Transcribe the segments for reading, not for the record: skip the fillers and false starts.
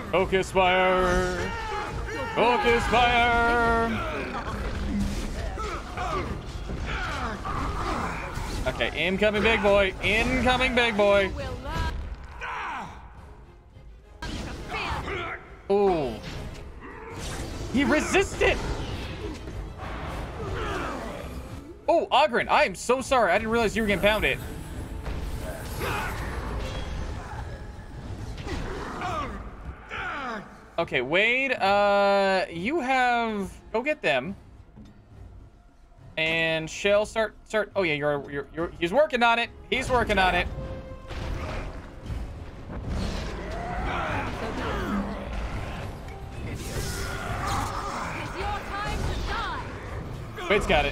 Focus fire! Focus fire! Okay, incoming big boy. Incoming big boy. Ooh. He resisted! Oh, Oghren, I am so sorry. I didn't realize you were getting pounded. Okay, Wade, you have... Go get them. And Shell, start... Oh, yeah, you're... He's working on it. He's working on it. Wade's got it.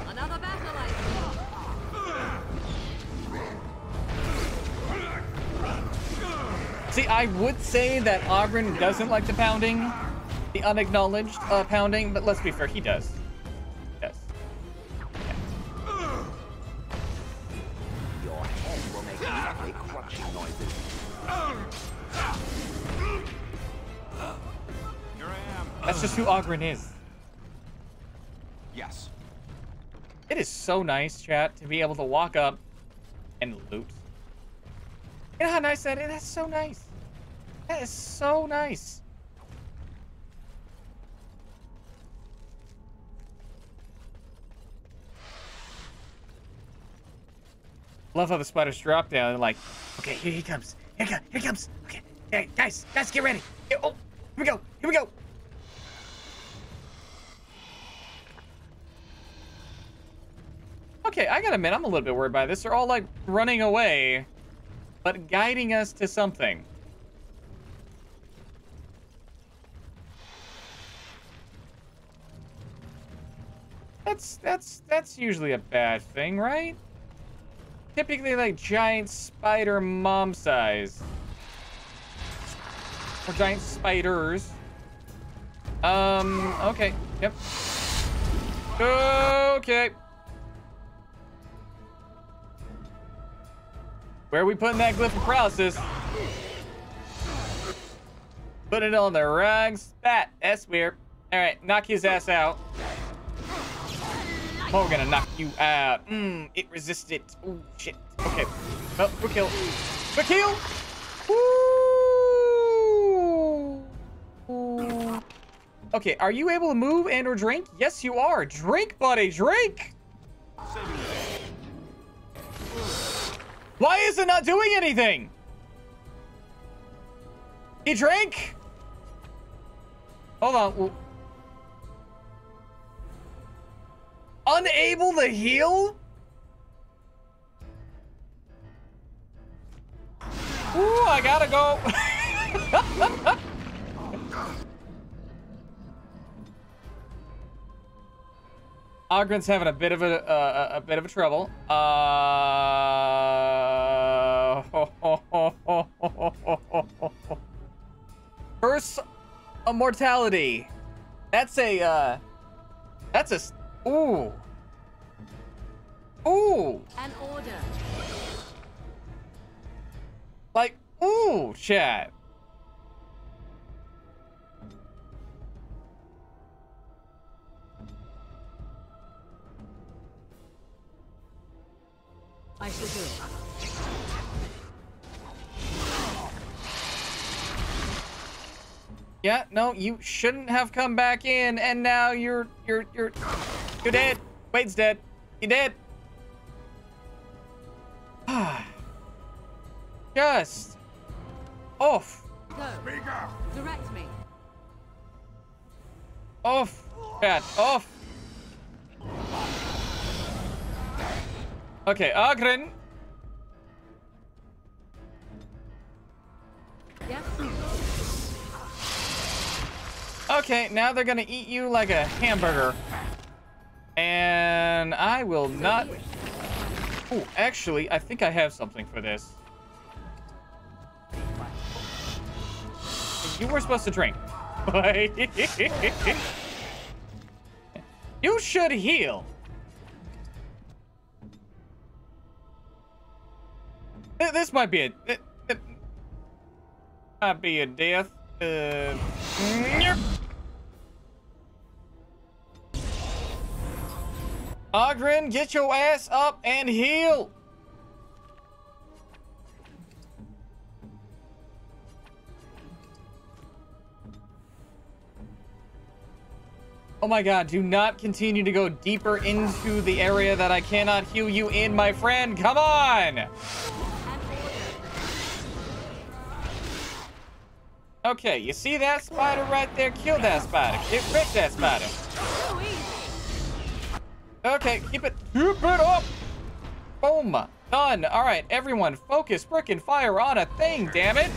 See, I would say that Oghren doesn't like the pounding, the unacknowledged pounding, but let's be fair, he does. He does. Yeah. Your head will make lovely crunching noises. Here I am. That's just who Oghren is. Yes. It is so nice, chat, to be able to walk up and loot. You know how nice that is? That's so nice. That is so nice. Love how the spiders drop down and like, okay, here he comes. Here he comes. Okay, hey, guys, get ready. Here, oh, here we go. Okay, I gotta admit, I'm a little bit worried by this. They're all like running away, but guiding us to something. That's usually a bad thing, right? Typically like giant spider mom size. Or giant spiders. Okay. Yep. Okay. Where are we putting that glyph of paralysis? Put it on the wrong spot. That's weird. All right, knock his ass out. Oh, we're gonna knock you out. It resisted. Oh, shit. Okay. Oh, we're killed. We're killed! Woo! Okay, are you able to move and or drink? Yes, you are. Drink, buddy, drink! Why is it not doing anything? He drank? Hold on. Unable to heal? Ooh, I gotta go. Oghren's having a bit of a trouble. Curse of mortality. That's a ooh. Ooh. An order. Like, ooh, chat. I shall do it. Yeah, no, you shouldn't have come back in, and now you're dead. Wade's dead. You're dead. Just off. Go. Direct me. Off. Chat, off. Okay, Oghren. Yes. Okay, now they're gonna eat you like a hamburger. And I will not... Oh, actually, I think I have something for this. You were supposed to drink. You should heal. This might be a... Might be a death. Nyeh. Oghren, get your ass up and heal. Oh my god, do not continue to go deeper into the area that I cannot heal you in, my friend. Come on! Okay, you see that spider right there? Kill that spider. Get rid of that spider. Okay, keep it up. Boom. Done. All right, everyone, focus frickin' fire on a thing, damn it.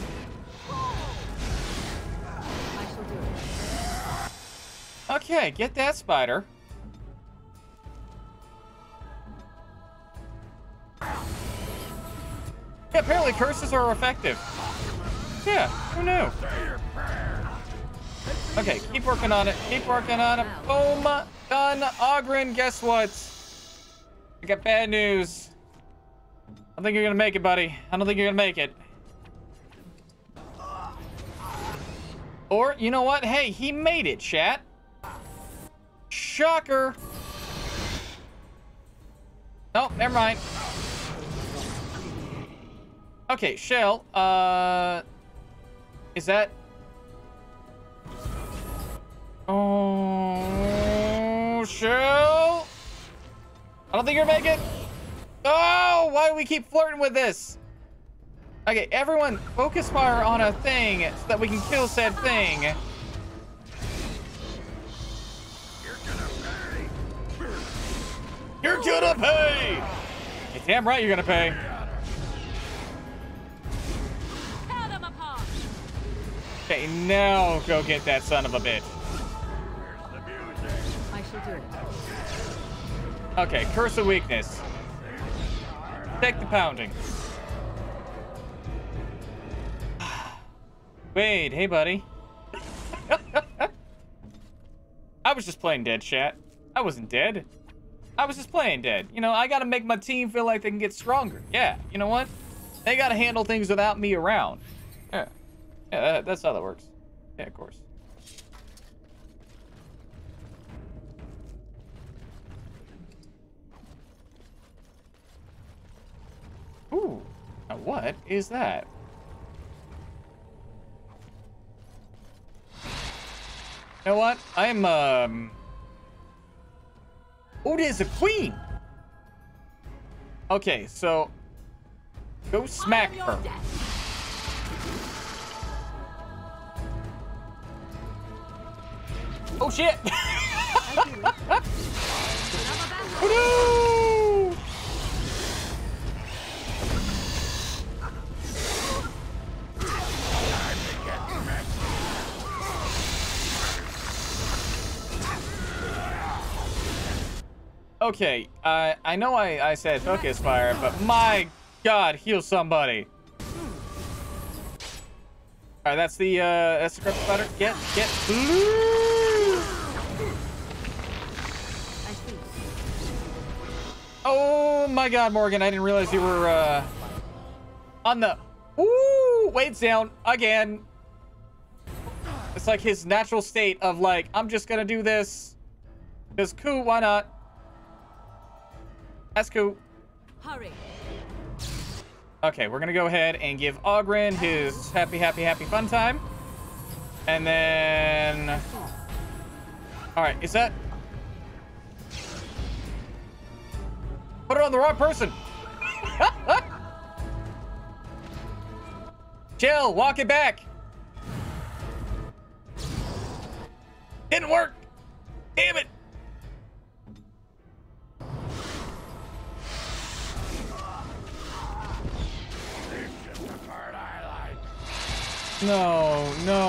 Okay, get that spider. Yeah, apparently curses are effective. Yeah, who knew? Okay, keep working on it. Keep working on it. Boom. Done. Oghren, guess what? I got bad news. I don't think you're gonna make it, buddy. I don't think you're gonna make it. Or, you know what? Hey, he made it, chat. Shocker. Oh, never mind. Okay, Shell, is that... Oh, Shell? I don't think you're making it. Oh, why do we keep flirting with this? Okay, everyone, focus fire on a thing so that we can kill said thing. You're gonna pay! You're damn right you're gonna pay. Tear them apart. Okay, now go get that son of a bitch. I shall do it. Okay, curse of weakness. Take the pounding. Wade, hey buddy. I was just playing dead, chat. I wasn't dead. I was just playing dead. You know, I gotta make my team feel like they can get stronger. Yeah, you know what? They gotta handle things without me around. Yeah. Yeah, that's how that works. Yeah, of course. Ooh. Now what is that? You know what? I'm, Oh, there's a queen! Okay, so... Go smack her. Oh, shit! Oh, no! Okay, I know I said focus fire, but my god, heal somebody. Alright, that's the correct spider. Get. Oh my god, Morgan, I didn't realize you were, on the... Ooh, Wade's down again. It's like his natural state of like, I'm just gonna do this. Because cool, why not? That's cool. Hurry. Okay, we're gonna go ahead and give Oghren his happy fun time. And then... Alright, is that... Put it on the wrong person! Chill, walk it back! Didn't work! Damn it! No,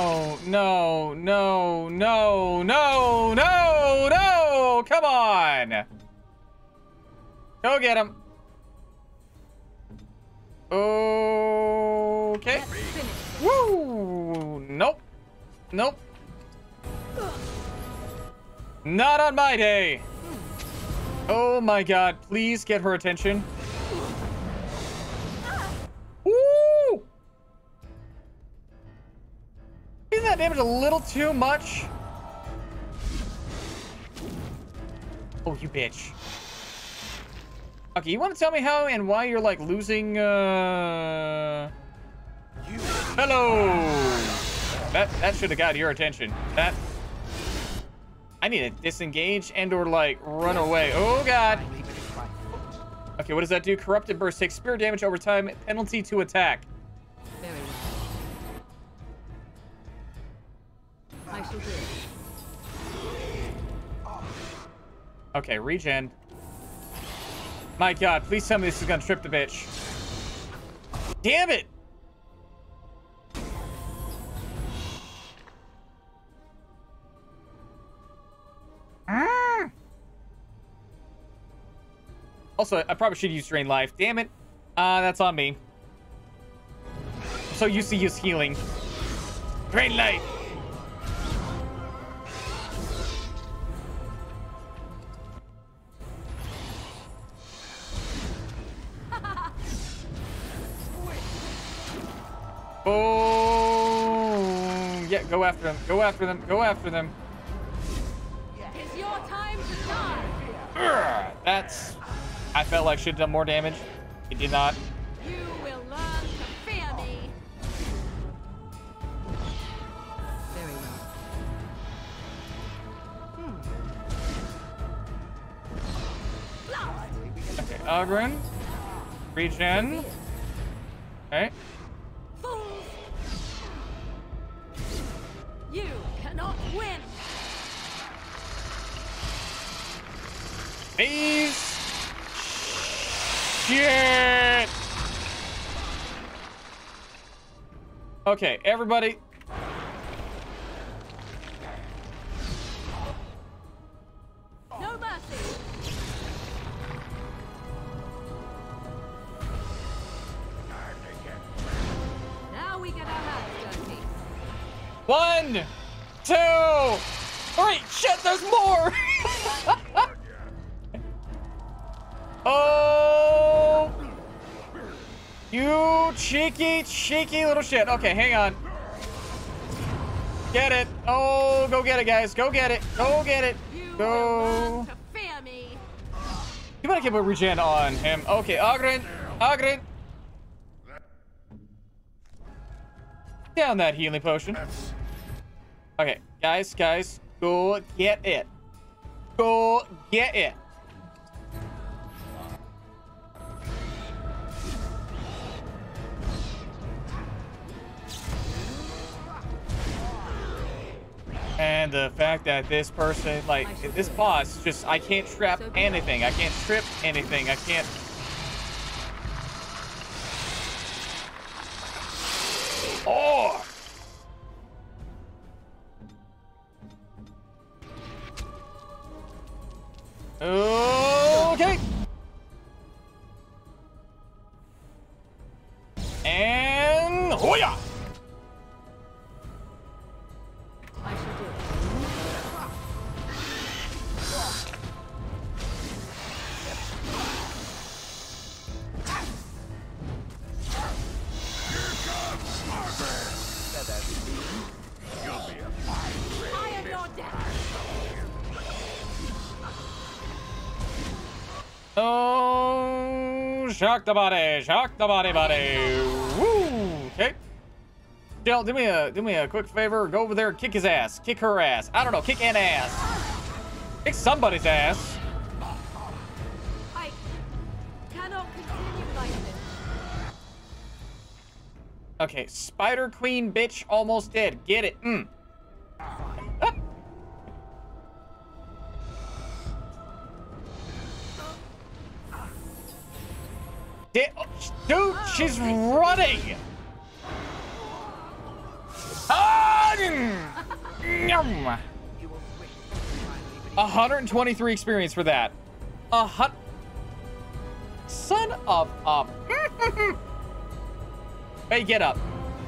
come on. Go get him. Okay. Woo. Nope. Not on my day. Oh my god, please get her attention. Woo! Isn't that damage a little too much? Oh, you bitch. Okay, you want to tell me how and why you're like losing, Hello! That should have got your attention. I need to disengage and or like run away. Oh god. Okay, what does that do? Corrupted Burst takes spirit damage over time, penalty to attack. Very well. I shall do it. Okay, regen. My god, please tell me this is gonna trip the bitch. Damn it! Also, I probably should use Drain Life. Damn it. That's on me. I'm so used to use healing. Drain Life! Oh, yeah, go after them. Go after them. Go after them. It's your time to die. Urgh, that's... I felt like should have done more damage. It did not. You will learn to fear me. Very well. Blast. Okay, Ogren. Regen. Okay. Fools! You cannot win. Phase. Shit! Okay, everybody. No mercy. Now we get our hands dirty. 1, 2, 3. Shit, there's more! Oh! You cheeky little shit. Okay, hang on. Get it. Oh, go get it, guys. Go get it. Go get it. You will Go. learn to fear me. You better keep a regen on him. Okay, Ogren. Ogren. Down that healing potion. Okay, guys. Go get it. Go get it. And the fact that this person, like, this boss, just, I can't trap anything. I can't trip anything. I can't. Oh! Okay. And Hoya! I shall do it. I am your death. Oh, shock the body, buddy. Woo! Okay. Jill, do me a quick favor. Go over there and kick his ass. Kick her ass. I don't know. Kick an ass. Kick somebody's ass. I cannot continue like this. Okay, Spider Queen bitch almost dead. Get it. Dude, she's running. 123 experience for that. Son of a. Hey, get up.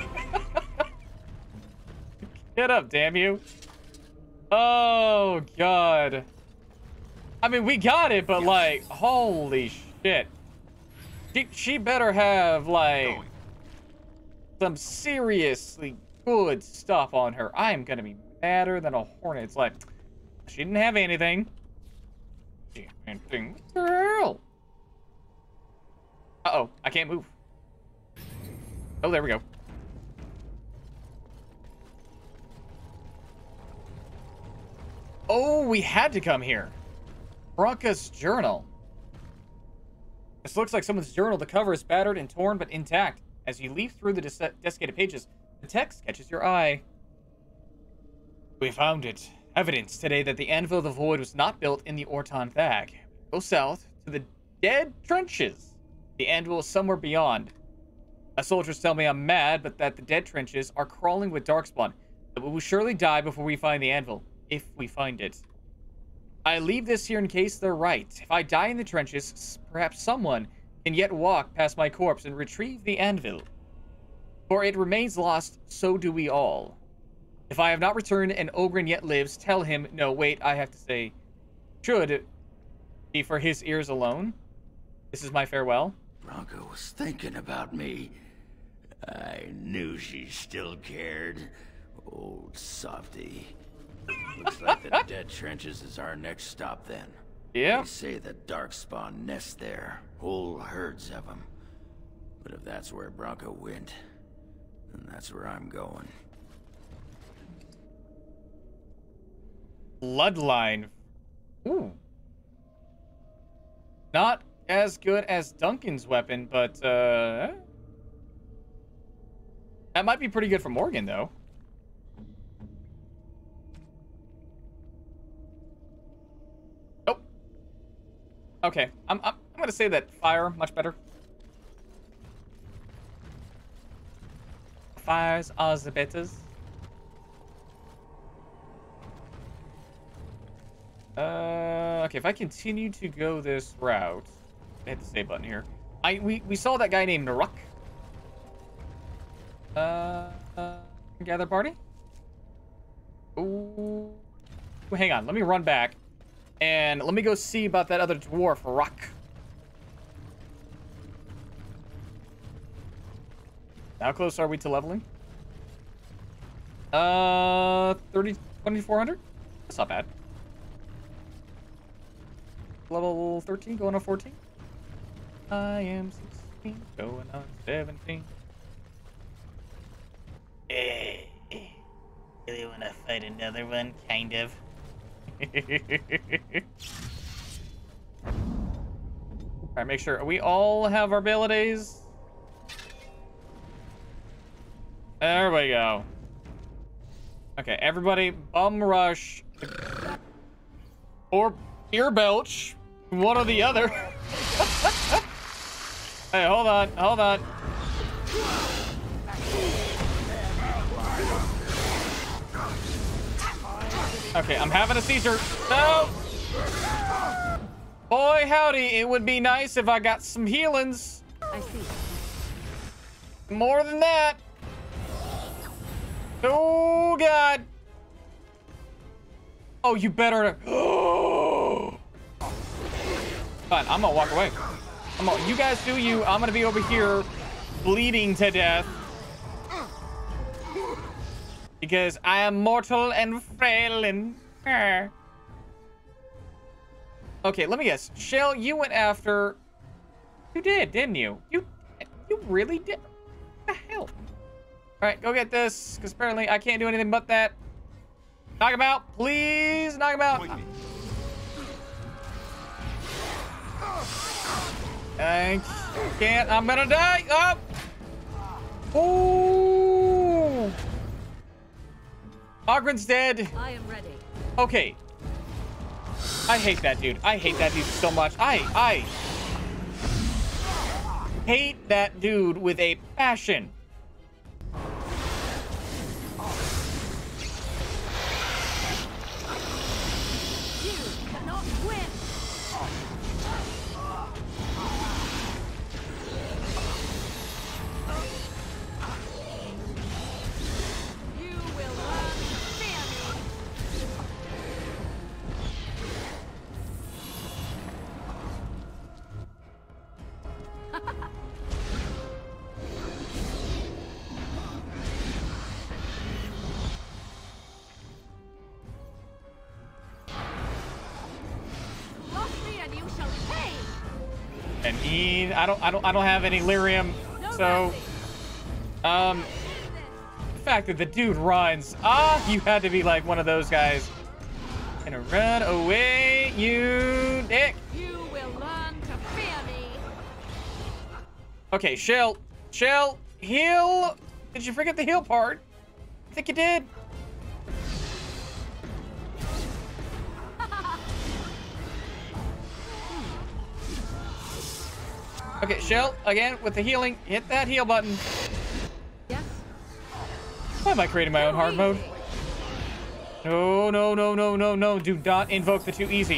Get up, damn you. Oh, God. I mean, we got it, but like, holy shit. She better have like some seriously good stuff on her. I am gonna be madder than a hornet. It's like, she didn't have anything. She didn't have anything. What the hell? Uh-oh, I can't move. Oh, there we go. Oh, we had to come here. Branka's journal. This looks like someone's journal. The cover is battered and torn, but intact. As you leaf through the desiccated pages, the text catches your eye. We found it. Evidence today that the Anvil of the Void was not built in the Orton Thag. Go south to the Dead Trenches. The Anvil is somewhere beyond. My soldiers tell me I'm mad, but that the Dead Trenches are crawling with Darkspawn. That we will surely die before we find the Anvil, if we find it. I leave this here in case they're right. If I die in the trenches, perhaps someone can yet walk past my corpse and retrieve the Anvil. For it remains lost, so do we all. If I have not returned and Oghren yet lives, tell him, no, wait, I have to say, should be for his ears alone. This is my farewell. Branka was thinking about me. I knew she still cared. Old softy. Looks like the Dead Trenches is our next stop then. Yeah. They say that Darkspawn nest there. Whole herds of them. But if that's where Branka went, then that's where I'm going. Bloodline. Ooh. Not as good as Duncan's weapon, but that might be pretty good for Morgan, though. Oh. Okay, I'm gonna say that fire much better. Fires are the betters. Okay, if I continue to go this route, I hit the save button here. We saw that guy named Naruk. Gather party? Ooh. Hang on, let me run back. And let me go see about that other dwarf, Rock. How close are we to leveling? 2400? That's not bad. Level 13, going on 14. I am 16, going on 17. Really want to fight another one? Kind of. Alright, make sure we all have our abilities. There we go. Okay, everybody, bum rush. Or ear belch. One or the other. Hey, hold on, hold on. Okay, I'm having a seizure. No! Boy, howdy, it would be nice if I got some healings. I see. More than that. Oh, God. Oh, you better. Fine, I'm gonna walk away. You guys do you. I'm gonna be over here bleeding to death. Because I am mortal and frail and... Okay, let me guess. Shell, you went after... You did, didn't you? You really did? What the hell? Alright, go get this, because apparently I can't do anything but that. Knock him out, please. Knock him out. I can't. I'm gonna die. Oh! Ooh! Oghren's dead. I am ready. Okay. I hate that dude. I hate that dude so much. I hate that dude with a passion. You cannot win. You will learn to fear me. And I don't have any lyrium, so the fact that the dude runs, you had to be like one of those guys. Gonna run away, you dick. You will learn to fear me. Okay, Shell, heal. Did you forget the heal part? I think you did. Okay, Shell, again, with the healing, hit that heal button. Yes. Why am I creating my own hard mode? No, no, no, no, no, no. Do not invoke the too easy.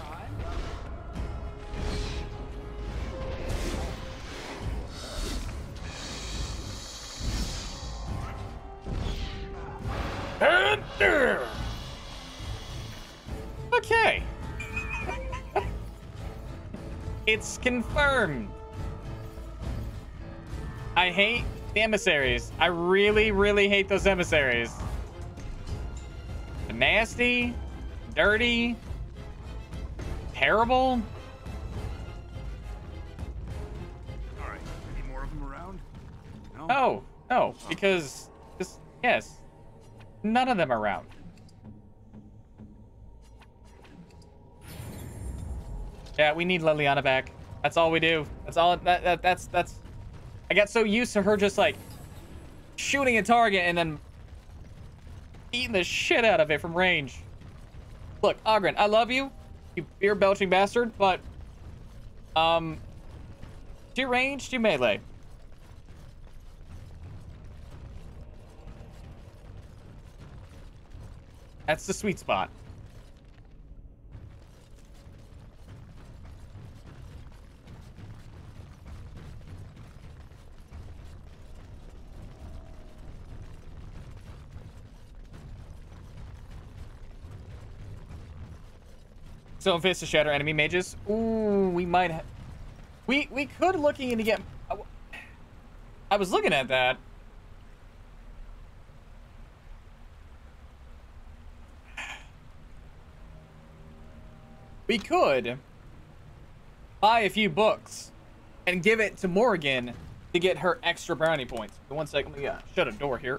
Okay. It's confirmed. I hate the emissaries. I really, really hate those emissaries. They're nasty, dirty, terrible. All right. Any more of them around? No. Oh, no, because just, yes, none of them are around. Yeah, we need Liliana back. That's all we do. That's all. That's. I got so used to her just like shooting a target and then eating the shit out of it from range. Look, Oghren, I love you, you beer belching bastard, but do range, do melee. That's the sweet spot. So Fist to shatter enemy mages. Ooh, we might have. We could looking into get. I was looking at that. We could buy a few books and give it to Morrigan to get her extra brownie points. One second, let me shut a door here.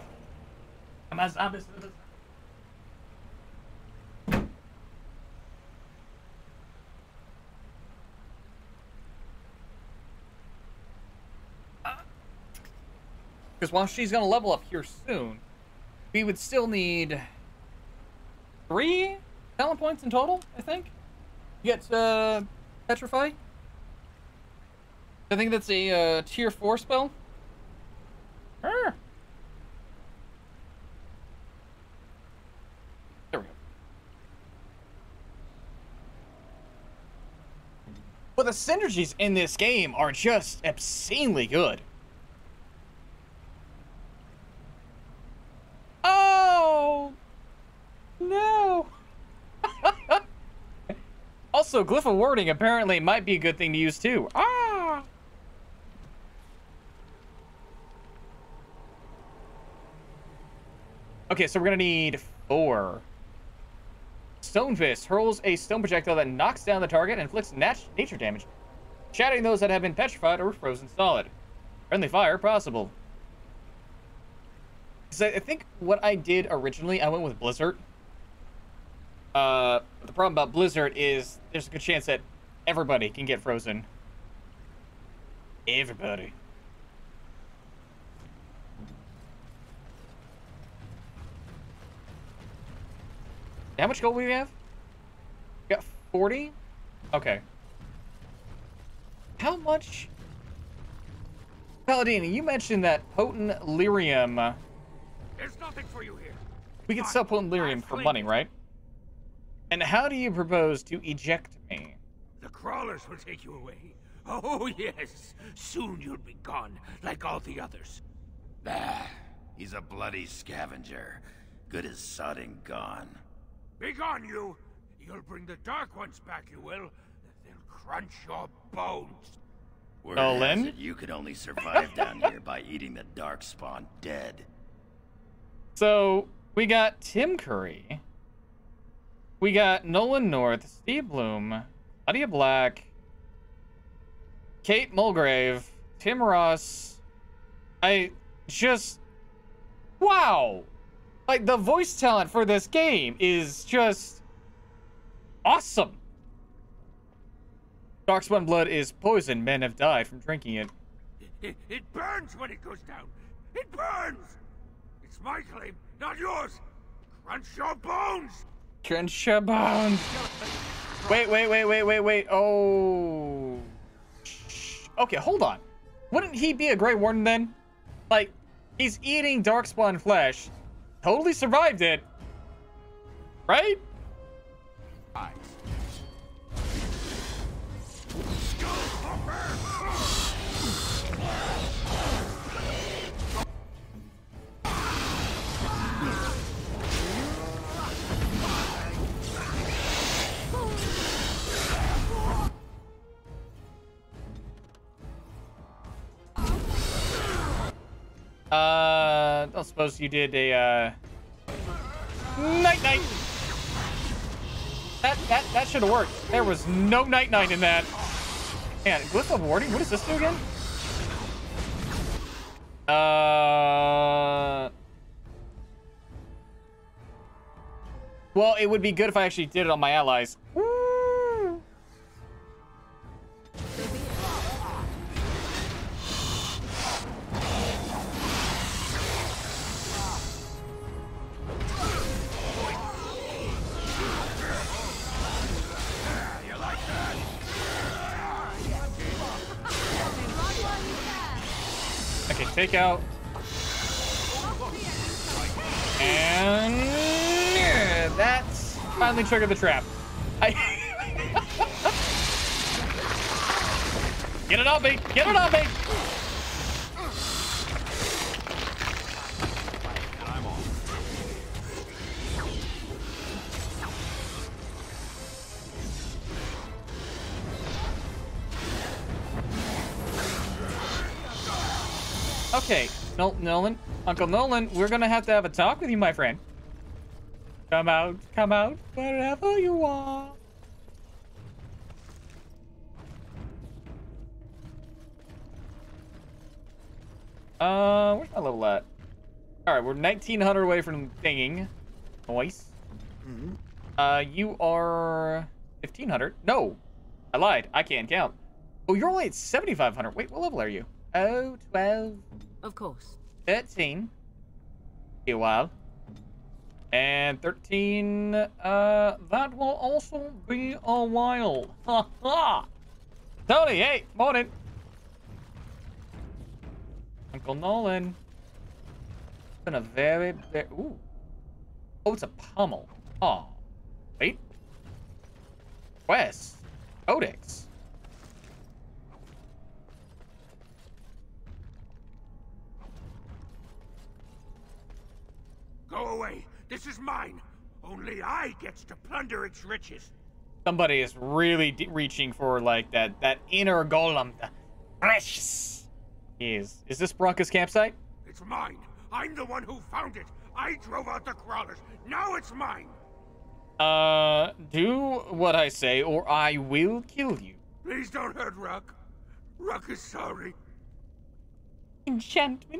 Because while she's going to level up here soon, we would still need 3 talent points in total, I think. You get Petrify. I think that's a tier 4 spell. There we go. But the synergies in this game are just obscenely good. Oh no. Also, Glyph of Warding apparently might be a good thing to use too. Okay, so we're gonna need 4. Stone Fist hurls a stone projectile that knocks down the target and inflicts nature damage, shattering those that have been petrified or frozen solid. Friendly fire possible. So I think what I did originally, I went with Blizzard. The problem about Blizzard is there's a good chance that everybody can get frozen. Everybody. How much gold do we have? We got 40? Okay. How much? Paladini, you mentioned that potent lyrium. There's nothing for you here. We can sell potent lyrium for money, right? And how do you propose to eject me? The crawlers will take you away. Oh, yes. Soon you'll be gone, like all the others. Bah, he's a bloody scavenger. Good as sodding gone. Be gone, you! You'll bring the Dark Ones back, you will. They'll crunch your bones. Word Nolan? has it you could only survive down here by eating the Darkspawn dead. So, we got Tim Curry. We got Nolan North, Steve Bloom, Lydia Black, Kate Mulgrave, Tim Ross. I just... Wow! Like, the voice talent for this game is just... awesome! Darkspawn blood is poison. Men have died from drinking it. It burns when it goes down. It burns! It's my claim, not yours. Crunch your bones! Crunch your bones! Wait. Oh... Okay, hold on. Wouldn't he be a Grey Warden then? Like, he's eating Darkspawn flesh. Totally survived it. Right? I don't suppose you did a, night-night. That should have worked. There was no night-night in that. Man, Glyph of Warding, what does this do again? Well, it would be good if I actually did it on my allies. Woo! Okay, take out. And yeah, that's finally triggered the trap. Get it on me! Get it on me! Okay, Nolan, Uncle Nolan, we're gonna have to have a talk with you, my friend. Come out, wherever you are. Where's my level at? Alright, we're 1900 away from dinging. Nice. You are 1500. No, I lied. I can't count. Oh, you're only at 7500. Wait, what level are you? Oh, 12. Of course. 13. Be a while. And 13, that will also be a while. Ha ha! Tony, hey, morning. Uncle Nolan. It's been a very, ooh. Oh, it's a pommel. Oh. Wait. Quest. Codex. Go away. This is mine. Only I gets to plunder its riches. Somebody is really reaching for like that inner golem. The precious. Is this Bronca's campsite? It's mine. I'm the one who found it. I drove out the crawlers. Now it's mine. Do what I say or I will kill you. Please don't hurt Ruck. Ruck is sorry. Enchantment.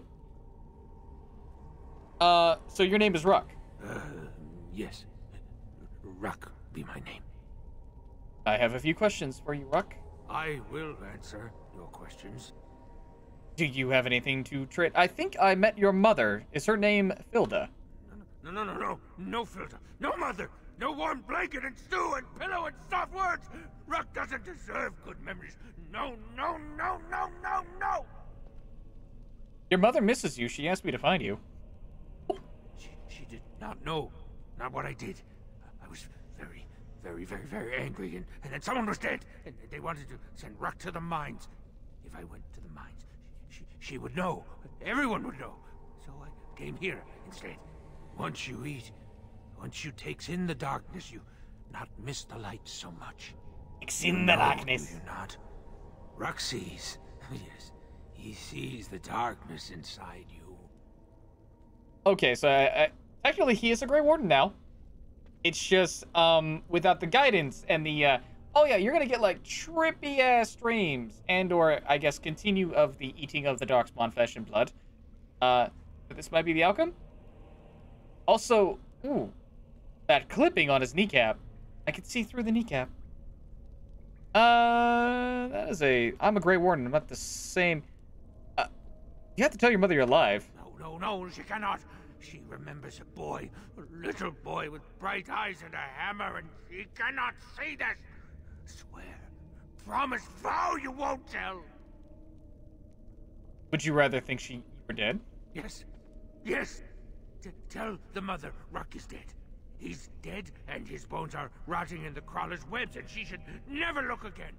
So your name is Ruck? Yes. Ruck be my name. I have a few questions for you, Ruck. I will answer your questions. Do you have anything to trade? I think I met your mother. Is her name Filda? No. No filter. No mother. No warm blanket and stew and pillow and soft words. Ruck doesn't deserve good memories. No. Your mother misses you. She asked me to find you. She did not know. Not what I did. I was very angry, and then someone was dead, and they wanted to send Ruck to the mines. If I went to the mines, she would know. Everyone would know. So I came here instead. Once you eat, once you takes in the darkness, you not miss the light so much. Takes in the darkness. Do you not? Ruck sees. Yes, he sees the darkness inside you. Okay, so technically he is a Grey Warden now. It's just, without the guidance and the, Oh yeah, you're gonna get like trippy ass streams and or I guess continue of the eating of the darkspawn flesh and blood. This might be the outcome. Also, ooh, that clipping on his kneecap. I can see through the kneecap. That is a. I'm a Grey Warden. I'm not the same. You have to tell your mother you're alive. No, she cannot. She remembers a boy, a little boy with bright eyes and a hammer, and she cannot see this. Swear, promise, vow you won't tell. Would you rather think you were dead? Yes. Tell the mother Ruck is dead. He's dead, and his bones are rotting in the crawler's webs, and she should never look again.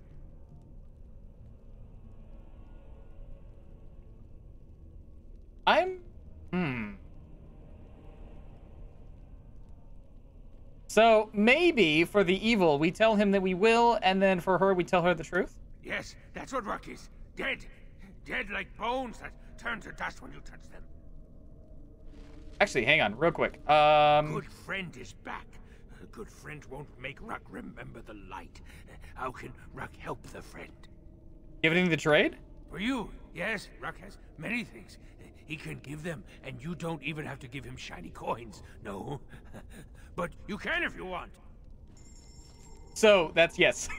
So maybe for the evil, we tell him that we will, and then for her, we tell her the truth? Yes, that's what Ruck is. Dead. Dead like bones that turn to dust when you touch them. Actually, hang on, real quick. Good friend is back. A good friend won't make Ruck remember the light. How can Ruck help the friend? You have anything to trade? For you, yes, Ruck has many things. He can give them, and you don't even have to give him shiny coins. No. But you can if you want. So, that's yes.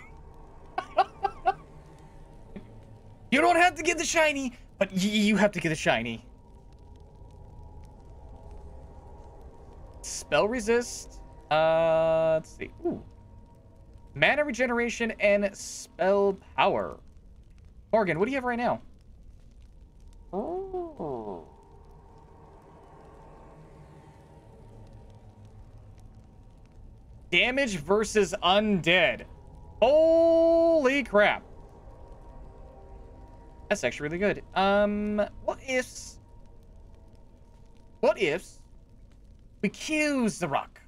You don't have to get the shiny, but you have to get the shiny. Spell resist. Let's see. Ooh. Mana regeneration and spell power. Morgan, what do you have right now? Oh. Damage versus undead. Holy crap. That's actually really good. What ifs we kills the rock?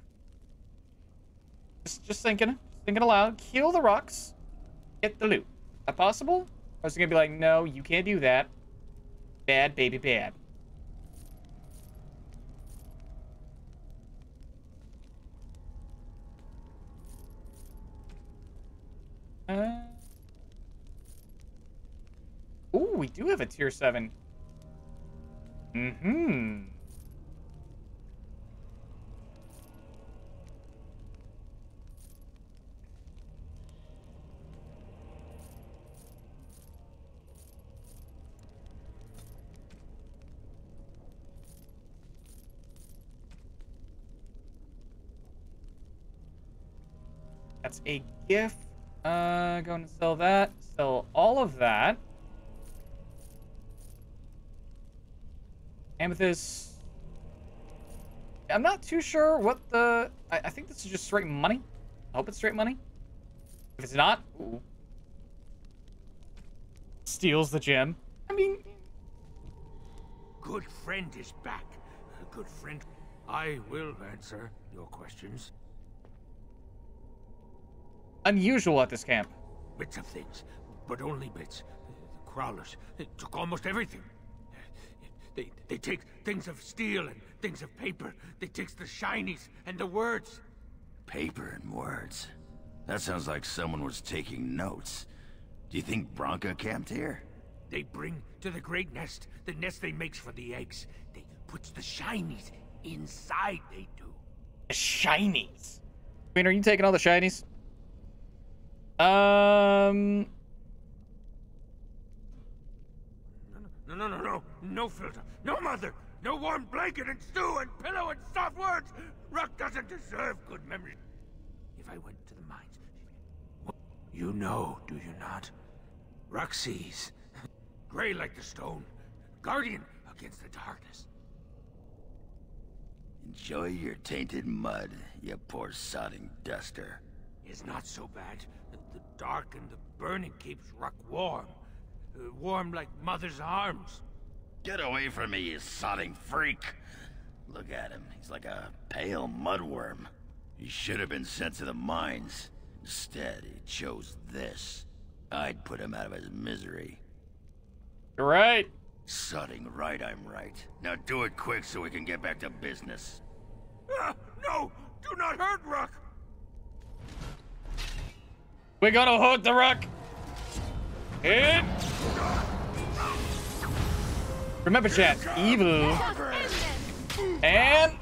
Just thinking aloud. Kill the rocks. Get the loot. Is that possible? Or is it gonna be like, no, you can't do that. Bad, baby, bad. Ooh, we do have a tier 7. That's a gift. Going to sell that. Sell all of that. Amethyst. I'm not too sure what the... I think this is just straight money. I hope it's straight money. If it's not, ooh. Steals the gem. I mean... Good friend is back. Good friend. I will answer your questions. Unusual at this camp. Bits of things, but only bits. The crawlers took almost everything. They take things of steel and things of paper. They take the shinies and the words. Paper and words? That sounds like someone was taking notes. Do you think Branka camped here? They bring to the great nest, the nest they makes for the eggs. They puts the shinies inside, they do. The shinies? Queen, are you taking all the shinies? No filter, no mother, no warm blanket and stew and pillow and soft words. Ruck doesn't deserve good memories. If I went to the mines, you know, do you not? Ruck sees, gray like the stone, guardian against the darkness. Enjoy your tainted mud, you poor sodding duster. It's not so bad. The dark and the burning keeps Ruck warm. Warm like mother's arms. Get away from me, you sodding freak! Look at him. He's like a pale mudworm. He should have been sent to the mines. Instead, he chose this. I'd put him out of his misery. You're right. Sodding right, I'm right. Now do it quick so we can get back to business. No! Do not hurt Ruck! We're gonna hold the rock. Hit. Remember, chat, evil. And...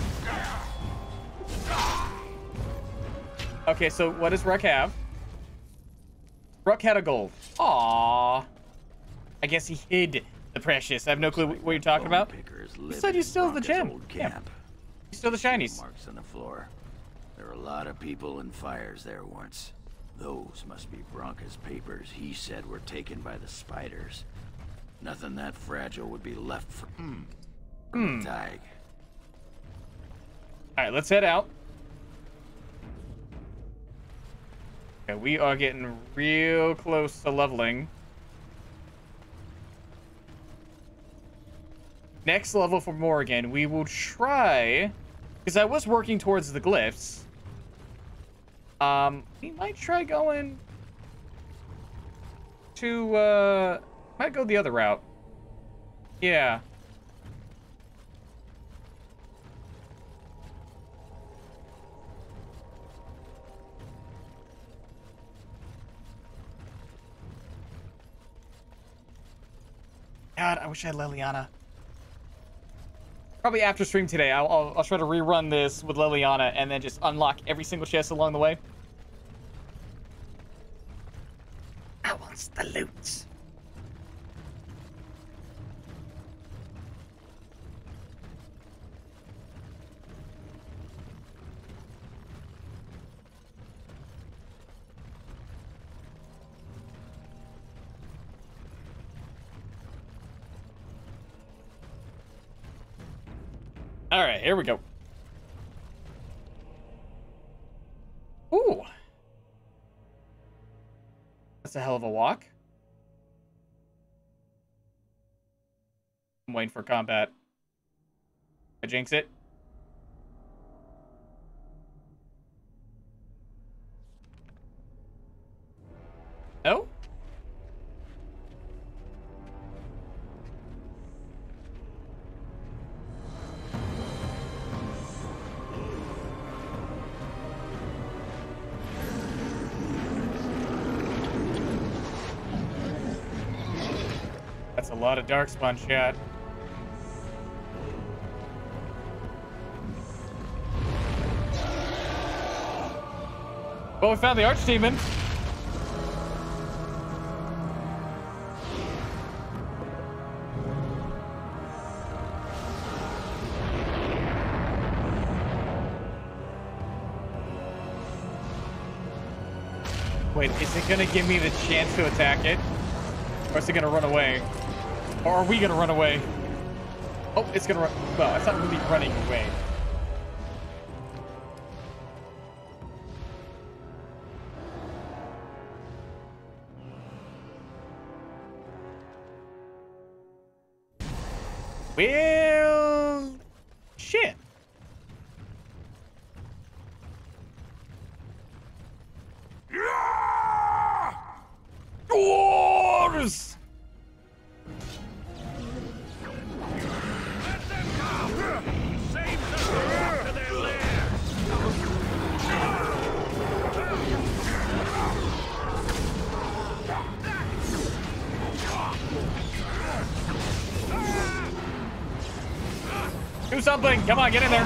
Okay, so what does Ruck have? Ruck had a gold. Aww. I guess he hid the precious. I have no clue what you're talking about. You said you stole the gem. Yeah. You stole the shinies. Marks on the floor. There are a lot of people and fires there once. Those must be Bronca's papers he said were taken by the spiders. Nothing that fragile would be left for the Tig. Alright, let's head out. Okay, we are getting real close to leveling. Next level for Morgan, we will try, because I was working towards the glyphs. We might try going to, might go the other route. Yeah. God, I wish I had Leliana. Probably after stream today, I'll try to rerun this with Leliana and then just unlock every single chest along the way. I want the loot. All right, here we go. Ooh. That's a hell of a walk. I'm waiting for combat. I jinx it. No? That's a lot of Darkspawn chat. Well, we found the Archdemon. Wait, is it gonna give me the chance to attack it? Or is it gonna run away? Or are we gonna run away? Oh, it's gonna run. Well, it's not really running away. Well, shit. Dwarves! Do something! Come on, get in there!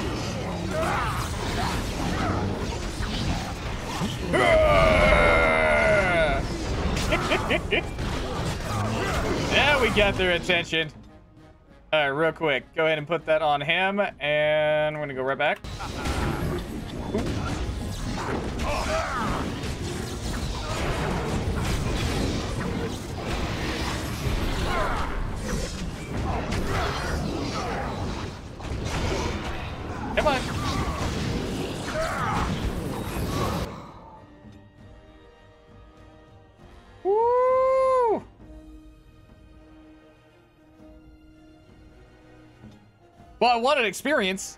Now we got their attention. All right, real quick. Go ahead and put that on him, and we're gonna go right back. Come on. Woo! Well, I wanted experience.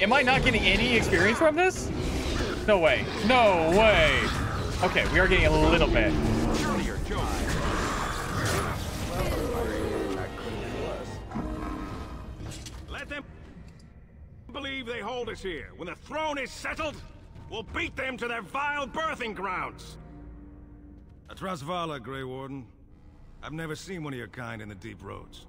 am I not getting any experience from this? No way. No way. Okay, we are getting a little bit. Surely you're joking. Let them believe they hold us here. When the throne is settled, we'll beat them to their vile birthing grounds. Atrasvala, Grey Warden. I've never seen one of your kind in the deep roads.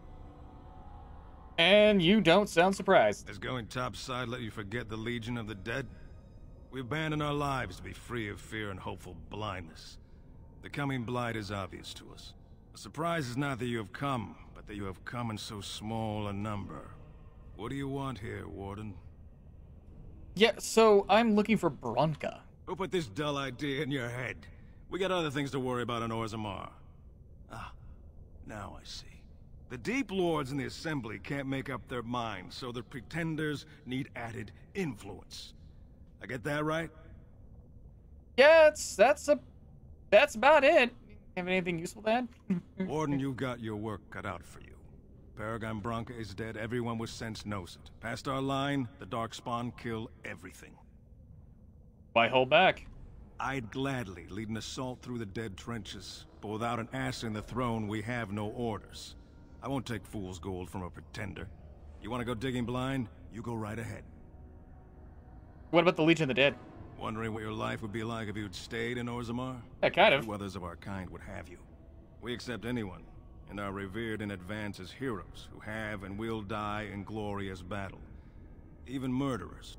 And you don't sound surprised. Does going topside let you forget the Legion of the Dead? We abandon our lives to be free of fear and hopeful blindness. The coming blight is obvious to us. The surprise is not that you have come, but that you have come in so small a number. What do you want here, Warden? Yeah, so I'm looking for Bronca. Who put this dull idea in your head? We got other things to worry about in Orzammar. Ah, now I see. The Deep Lords in the Assembly can't make up their minds, so the Pretenders need added influence. I get that right? Yeah, that's about it. Have anything useful to add? Warden, you've got your work cut out for you. Paragon Bronca is dead, everyone with sense knows it. Past our line, the Darkspawn kill everything. Why hold back? I'd gladly lead an assault through the dead trenches, but without an ass in the throne, we have no orders. I won't take fool's gold from a pretender. You want to go digging blind? You go right ahead. What about the Legion of the Dead? Wondering what your life would be like if you'd stayed in Orzammar? Yeah, kind of. Few others of our kind would have you. We accept anyone, and are revered in advance as heroes who have and will die in glorious battle. Even murderers.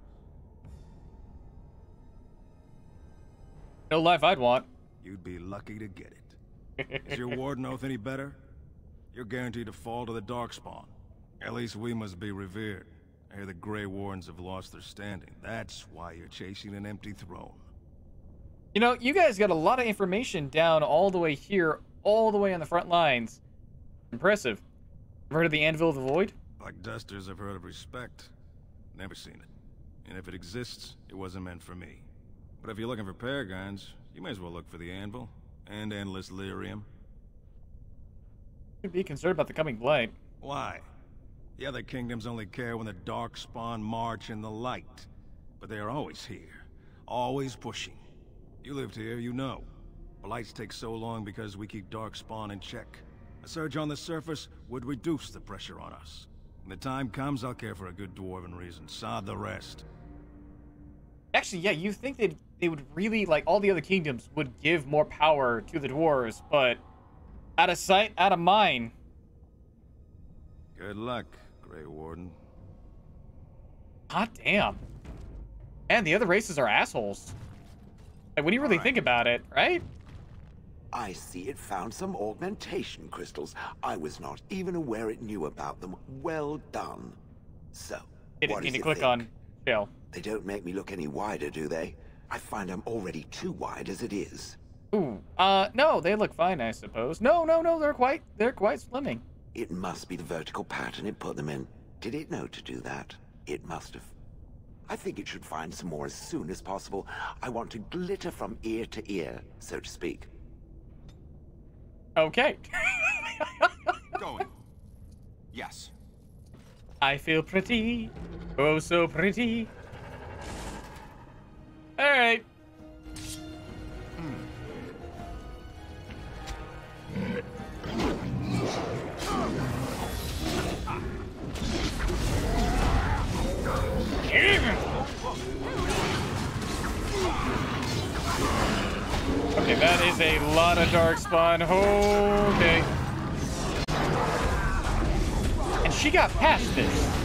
No life I'd want. You'd be lucky to get it. Is your Warden oath any better? You're guaranteed to fall to the Darkspawn. At least we must be revered. I hear the Grey Wardens have lost their standing. That's why you're chasing an empty throne. You know, you guys got a lot of information down all the way here, all the way on the front lines. Impressive. Heard of the Anvil of the Void? Like dusters, I've heard of respect. Never seen it. And if it exists, it wasn't meant for me. But if you're looking for paragons, you may as well look for the Anvil. And Endless Lyrium. Should be concerned about the coming blight. Why? The other kingdoms only care when the Darkspawn march in the light. But they are always here. Always pushing. You lived here, you know. Blights take so long because we keep Darkspawn in check. A surge on the surface would reduce the pressure on us. When the time comes, I'll care for a good dwarven reason. Sod the rest. Actually, yeah, you think they would really, like, all the other kingdoms would give more power to the dwarves, but out of sight, out of mind. Good luck, Grey Warden. Hot damn. And the other races are assholes. Like, when you really think about it, right? I see it found some augmentation crystals. I was not even aware it knew about them. Well done. So, what Need does to it click think? on shell. They don't make me look any wider, do they? I find I'm already too wide as it is. Ooh, no, they look fine, I suppose. No, they're quite slimming. It must be the vertical pattern it put them in. Did it know to do that? It must have. I think it should find some more as soon as possible. I want to glitter from ear to ear, so to speak. Okay. Going. Yes. I feel pretty. Oh, so pretty. All right. Okay, that is a lot of Darkspawn. Okay. And she got past this.